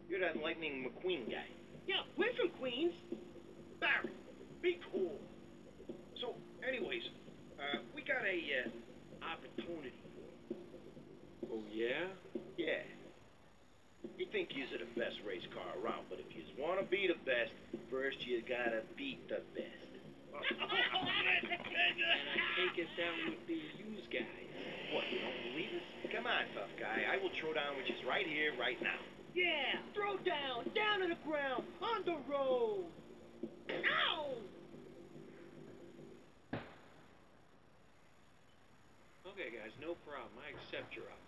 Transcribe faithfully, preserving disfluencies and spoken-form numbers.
You're that Lightning McQueen guy. Yeah, we're from Queens. Barry, be cool. So, anyways, uh, we got a uh, opportunity for you. Oh, yeah? Yeah. You think you're the best race car around, but if you want to be the best, first you gotta beat the best. And I take it that would be yous guys. What, you don't believe us? Come on, tough guy. I will throw down with you right here, right now. Yeah, throw down, down to the ground, on the road. Ow! Okay, guys, no problem. I accept your offer.